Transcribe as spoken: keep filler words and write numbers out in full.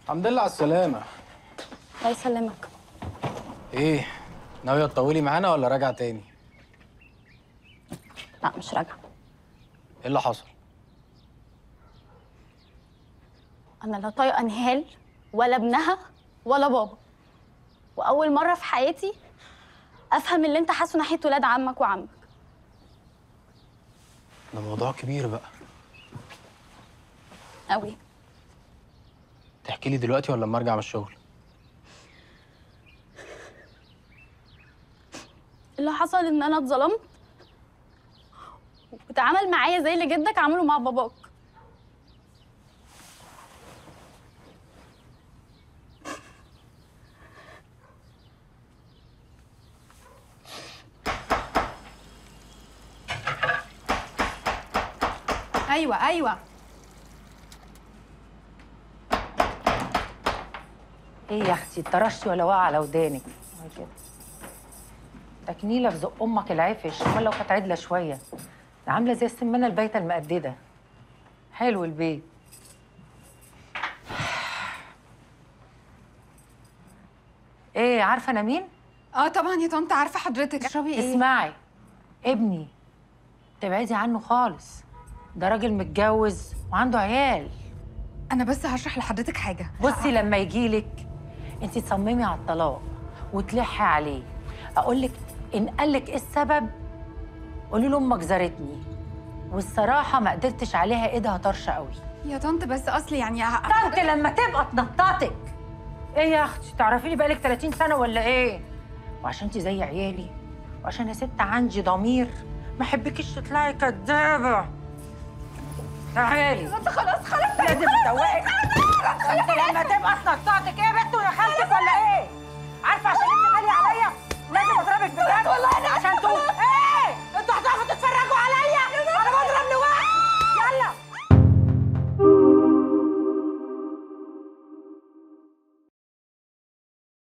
الحمد لله على السلامة. الله يسلمك. ايه؟ ناوية تطولي معانا ولا راجعة تاني؟ لا مش راجعة. ايه اللي حصل؟ أنا لا طايقة نهال ولا ابنها ولا بابا. وأول مرة في حياتي أفهم اللي أنت حاسه ناحية ولاد عمك وعمك. ده موضوع كبير بقى. أوي. تحكي لي دلوقتي ولا لما ارجع من الشغل؟ اللي حصل إن أنا اتظلمت واتعامل معايا زي اللي جدك عمله مع باباك. ايوه ايوه. ايه يا اختي اتطرشتي ولا واقعه على ودانك؟ اهي كده. تكنيله في زق امك العفش، امال لو كانت عدله شويه. ده عامله زي السمانه البايته المقدده. حلو البيت. ايه عارفه انا مين؟ اه طبعا يا طنط عارفه حضرتك. اشربي ايه؟ اسمعي، ابني تبعدي عنه خالص. ده راجل متجوز وعنده عيال. انا بس هشرح لحضرتك حاجه. بصي لما يجيلك انت تصممي على الطلاق وتلحي عليه. اقول لك ان قال لك ايه السبب قولي له امك زارتني، والصراحه ما قدرتش عليها، ايدها طرشه قوي. يا طنط بس اصلي يعني ه- طنط لما تبقى تنططك. ايه يا اختي تعرفيني بقالك ثلاثين سنه ولا ايه؟ وعشان انت زي عيالي وعشان يا ست عندي ضمير ما احبكيش تطلعي كدابه. تعالي طنط خلاص خلاص لازم تسوقك. انت لما تبقى تنططك